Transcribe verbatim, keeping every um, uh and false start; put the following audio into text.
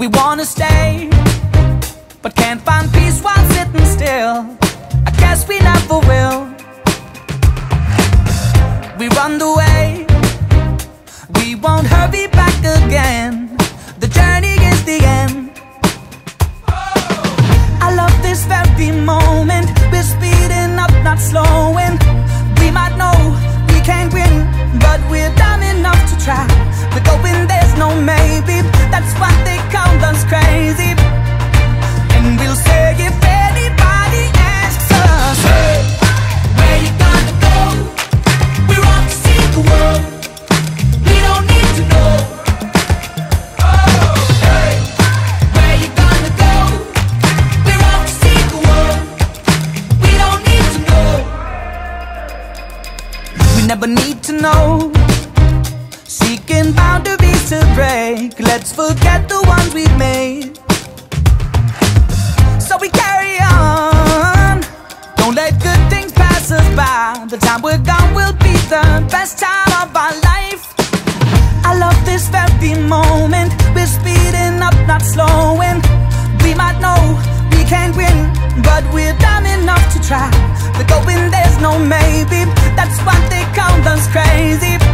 We wanna stay, but can't find peace while sitting still. I guess we never will. We run the way, we won't hurry back again. The journey is the end. I love this very moment. We're speeding up, not slowing. We might know we can't win, but we're dumb enough to try. We're going, there's no maybe. That's why they call us crazy. And we'll say if anybody asks us, hey, where you gonna go? We're off to see the world. We don't need to know. Oh, hey, where you gonna go? We're off to see the world. We don't need to know. We never need to know. Seeking boundaries to break. Let's forget the ones we've made. So we carry on. Don't let good things pass us by. The time we're gone will be the best time of our life. I love this very moment. We're speeding up, not slowing. We might know we can't win, but we're dumb enough to try. We're going, there's no maybe. That's why they call us crazy.